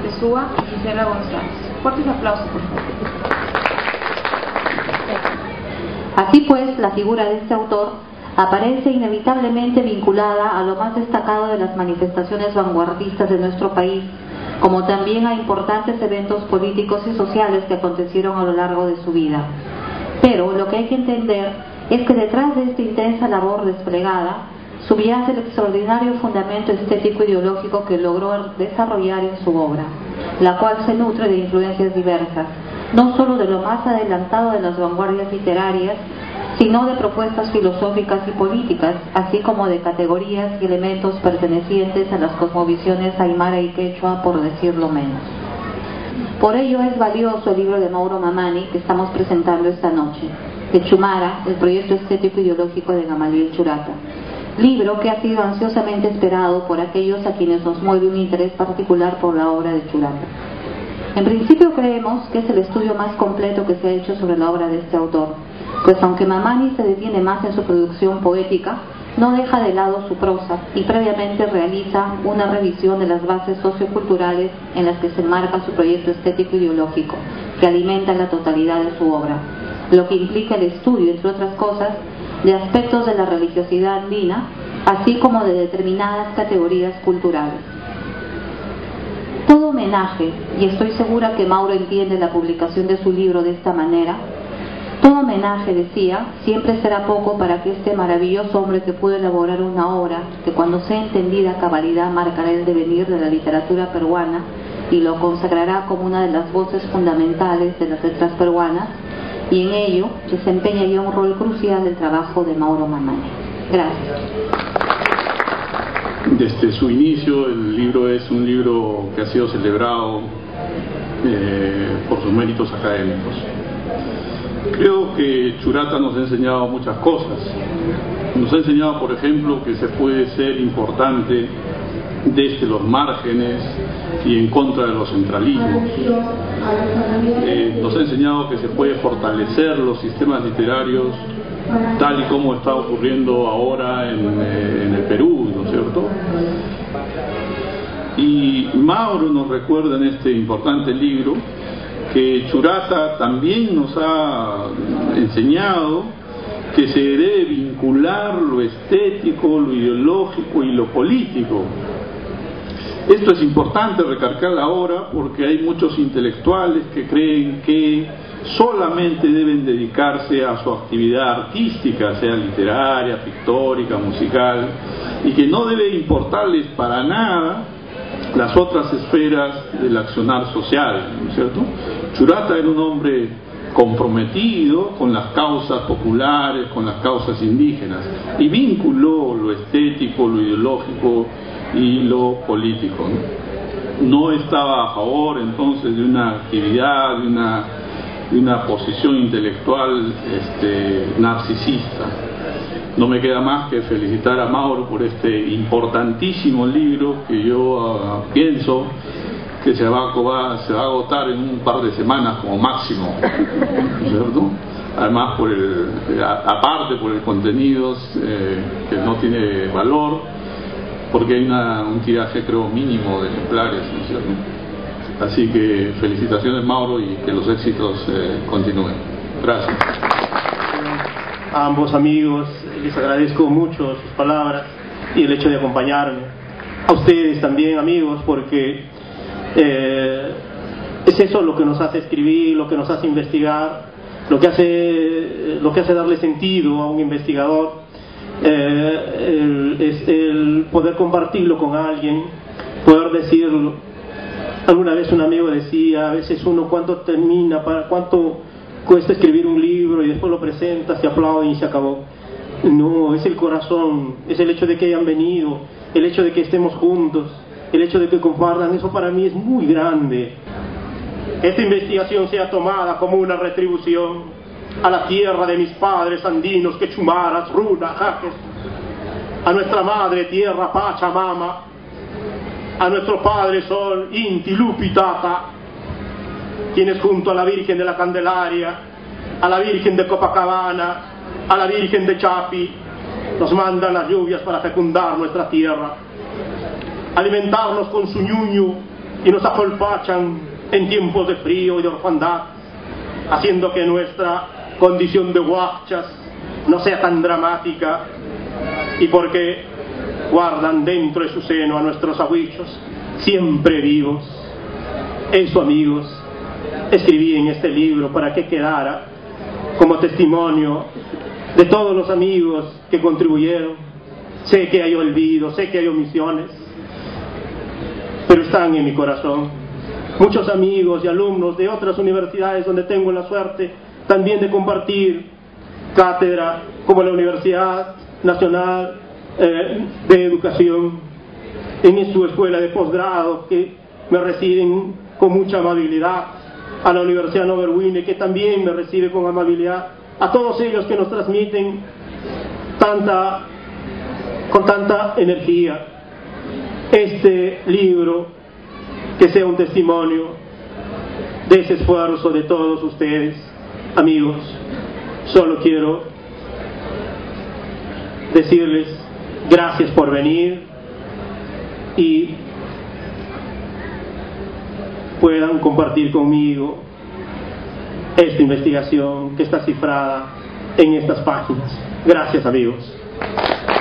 Pesúa y Gisela González. Fuertes aplausos, por favor. Así pues, la figura de este autor aparece inevitablemente vinculada a lo más destacado de las manifestaciones vanguardistas de nuestro país, como también a importantes eventos políticos y sociales que acontecieron a lo largo de su vida. Pero lo que hay que entender es que detrás de esta intensa labor desplegada subyace el extraordinario fundamento estético ideológico que logró desarrollar en su obra, la cual se nutre de influencias diversas, no solo de lo más adelantado de las vanguardias literarias, sino de propuestas filosóficas y políticas, así como de categorías y elementos pertenecientes a las cosmovisiones aymara y quechua, por decirlo menos. Por ello es valioso el libro de Mauro Mamani que estamos presentando esta noche, de Chumara, el proyecto estético ideológico de Gamaliel Churata, libro que ha sido ansiosamente esperado por aquellos a quienes nos mueve un interés particular por la obra de Churata. En principio creemos que es el estudio más completo que se ha hecho sobre la obra de este autor, pues aunque Mamani se detiene más en su producción poética, no deja de lado su prosa y previamente realiza una revisión de las bases socioculturales en las que se enmarca su proyecto estético ideológico, que alimenta la totalidad de su obra, lo que implica el estudio, entre otras cosas, de aspectos de la religiosidad andina, así como de determinadas categorías culturales. Todo homenaje, y estoy segura que Mauro entiende la publicación de su libro de esta manera, todo homenaje, decía, siempre será poco para que este maravilloso hombre que pudo elaborar una obra que cuando sea entendida a cabalidad marcará el devenir de la literatura peruana y lo consagrará como una de las voces fundamentales de las letras peruanas, y en ello desempeña ya un rol crucial del trabajo de Mauro Mamani. Gracias. Desde su inicio el libro es un libro que ha sido celebrado por sus méritos académicos. Creo que Churata nos ha enseñado muchas cosas. Nos ha enseñado, por ejemplo, que se puede ser importante desde los márgenes y en contra de los centralismos. Nos ha enseñado que se puede fortalecer los sistemas literarios tal y como está ocurriendo ahora en el Perú, ¿no es cierto? Y Mauro nos recuerda en este importante libro que Churata también nos ha enseñado que se debe vincular lo estético, lo ideológico y lo político. Esto es importante recalcar ahora porque hay muchos intelectuales que creen que solamente deben dedicarse a su actividad artística, sea literaria, pictórica, musical, y que no debe importarles para nada las otras esferas del accionar social, ¿no es cierto? Churata era un hombre comprometido con las causas populares, con las causas indígenas, y vinculó lo estético, lo ideológico y lo político, ¿no? No estaba a favor entonces de una actividad, de una posición intelectual narcisista. No me queda más que felicitar a Mauro por este importantísimo libro que yo pienso que se va a agotar en un par de semanas como máximo, ¿cierto? Además aparte por el contenido que no tiene valor, porque hay un tiraje creo mínimo de ejemplares, ¿no es cierto? Así que felicitaciones Mauro y que los éxitos continúen. Gracias. A ambos amigos les agradezco mucho sus palabras y el hecho de acompañarme. A ustedes también, amigos, porque es eso lo que nos hace escribir, lo que nos hace investigar, lo que hace darle sentido a un investigador, es el poder compartirlo con alguien, poder decirlo. Alguna vez un amigo decía, a veces uno cuánto cuesta escribir un libro y después lo presenta, se aplauden y se acabó. No, es el corazón, es el hecho de que hayan venido, el hecho de que estemos juntos, el hecho de que compartan, eso para mí es muy grande. Esta investigación sea tomada como una retribución a la tierra de mis padres andinos, quechumaras, runas, jaques, a nuestra madre tierra Pachamama, a nuestro padre sol, Inti, Lupi, Tata, quienes junto a la Virgen de la Candelaria, a la Virgen de Copacabana, a la Virgen de Chapi, nos mandan las lluvias para fecundar nuestra tierra, alimentarnos con su ñuñu y nos acolpachan en tiempos de frío y de orfandad, haciendo que nuestra condición de huachas no sea tan dramática, y porque guardan dentro de su seno a nuestros abuichos siempre vivos. Eso, amigos, escribí en este libro para que quedara como testimonio de todos los amigos que contribuyeron. Sé que hay olvidos, sé que hay omisiones, pero están en mi corazón. Muchos amigos y alumnos de otras universidades donde tengo la suerte también de compartir cátedra, como la Universidad Nacional de Educación, en su escuela de posgrado, que me reciben con mucha amabilidad, a la Universidad Norbert Wiener, que también me recibe con amabilidad, a todos ellos que nos transmiten con tanta energía este libro, que sea un testimonio de ese esfuerzo de todos ustedes, amigos. Solo quiero decirles gracias por venir y puedan compartir conmigo esta investigación que está cifrada en estas páginas. Gracias, amigos.